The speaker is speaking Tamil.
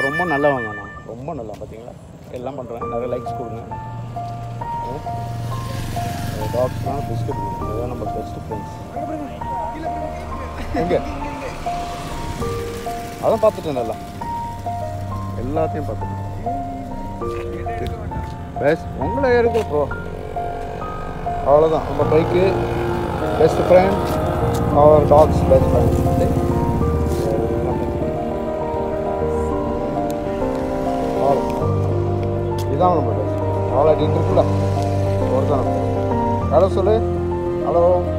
ரொம்ப நல்லவங்க நான், ரொம்ப நல்லா. பார்த்தீங்களா, எல்லாம் பண்ணுறேன். நிறைய லைக்ஸ் கொடுங்க. டாக்ஸ்லாம் பிஸ்கட் கொடுங்க. இதுதான் நம்ம பெஸ்ட் ஃப்ரெண்ட்ஸ். எங்கே அதான் பார்த்துட்டேன், நல்லா எல்லாத்தையும் பார்த்துட்டேன். பெஸ்ட் உங்களை இருக்கு ப்ரோ, அவ்வளோதான். நம்ம பைக்கு பெஸ்ட் ஃப்ரெண்ட், அவர் டாக்ஸ் பெஸ்ட் ஃப்ரெண்ட். இதான் நம்ம பெஸ்ட். அவ்வளோ இருக்குல்ல, ஒரு தான். ஹலோ சொல்லு, ஹலோ.